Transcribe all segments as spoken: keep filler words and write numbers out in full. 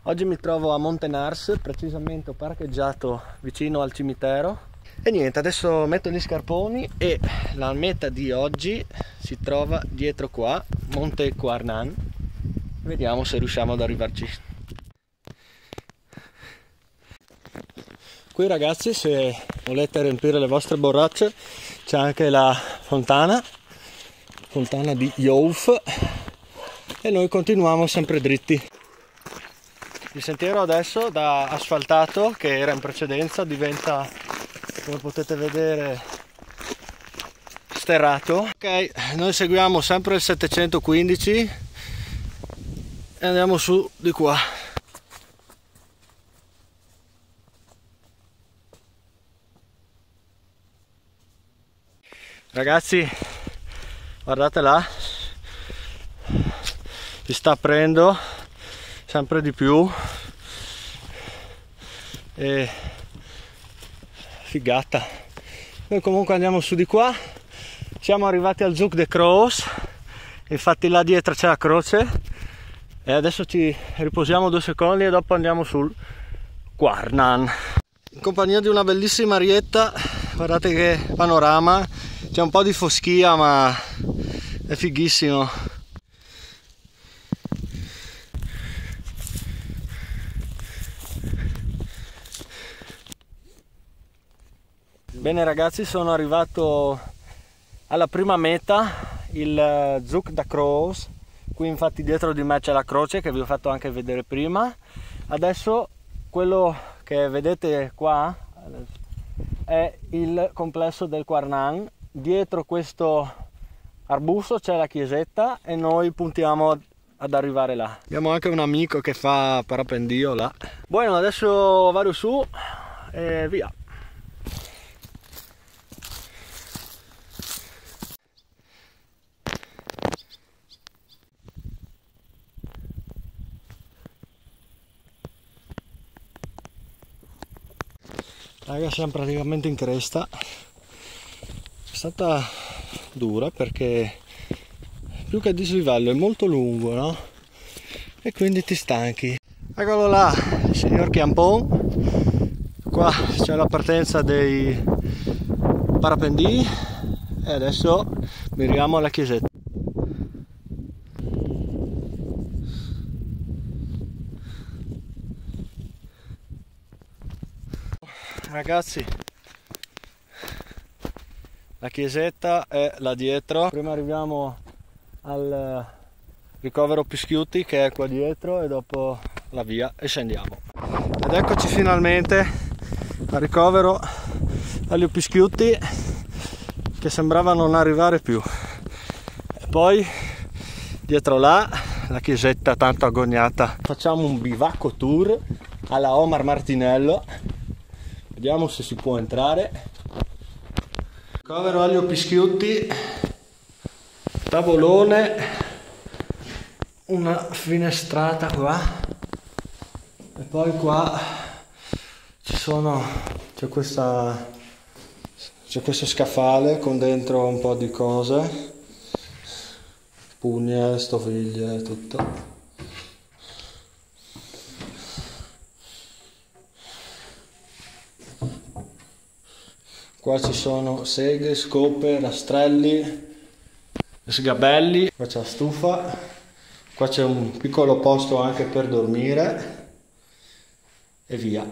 Oggi mi trovo a Montenars, precisamente ho parcheggiato vicino al cimitero. E niente, adesso metto gli scarponi e la meta di oggi si trova dietro qua, Monte Quarnan. Vediamo se riusciamo ad arrivarci. Qui ragazzi, se volete riempire le vostre borracce, c'è anche la fontana, fontana di Youf, e noi continuiamo sempre dritti. Il sentiero adesso, da asfaltato che era in precedenza, diventa, come potete vedere, sterrato. Ok, noi seguiamo sempre il settecentoquindici e andiamo su di qua. Ragazzi, guardate là, si sta aprendo sempre di più e figata. Noi comunque andiamo su di qua, siamo arrivati al Zouk de Kroos, infatti là dietro c'è la croce, e adesso ci riposiamo due secondi e dopo andiamo sul Quarnan in compagnia di una bellissima arietta. Guardate che panorama, c'è un po' di foschia ma è fighissimo. Bene ragazzi, sono arrivato alla prima meta, il Zouk de Kroos. Qui infatti dietro di me c'è la croce che vi ho fatto anche vedere prima. Adesso quello che vedete qua è il complesso del Quarnan. Dietro questo arbusto c'è la chiesetta e noi puntiamo ad arrivare là. Abbiamo anche un amico che fa parapendio là. Bueno, adesso vado su e via. Raga, siamo praticamente in cresta. È stata dura perché più che dislivello è molto lungo, no? E quindi ti stanchi. Eccolo là, il signor Chiampon. Qua c'è la partenza dei parapendii e adesso miriamo alla chiesetta. Ragazzi, la chiesetta è là dietro. Prima arriviamo al ricovero Pischiuti che è qua dietro e dopo la via e scendiamo. Ed eccoci finalmente al ricovero agli Pischiuti che sembrava non arrivare più. E poi dietro là la chiesetta tanto agognata. Facciamo un bivacco tour alla Omar Martinello. Vediamo se si può entrare. Ricovero agli Pischiuti, tavolone, una finestrata qua e poi qua ci sono c'è questa c'è questo scaffale con dentro un po' di cose, spugne, stoviglie, tutto. Qua ci sono seghe, scope, rastrelli, sgabelli. Qua c'è la stufa. Qua c'è un piccolo posto anche per dormire. E via.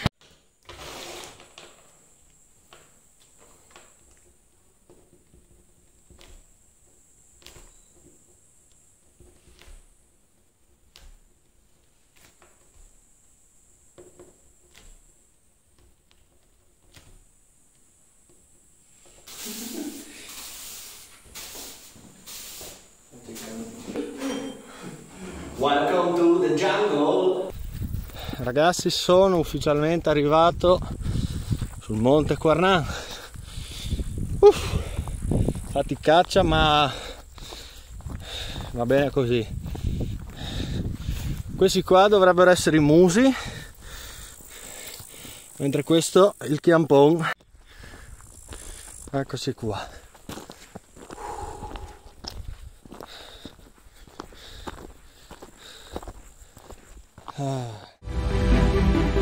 Welcome to the jungle. Ragazzi, sono ufficialmente arrivato sul Monte Quarnan. Uff, faticaccia ma va bene così. Questi qua dovrebbero essere i musi, mentre questo è il Chiampon. Eccoci qua. Ah.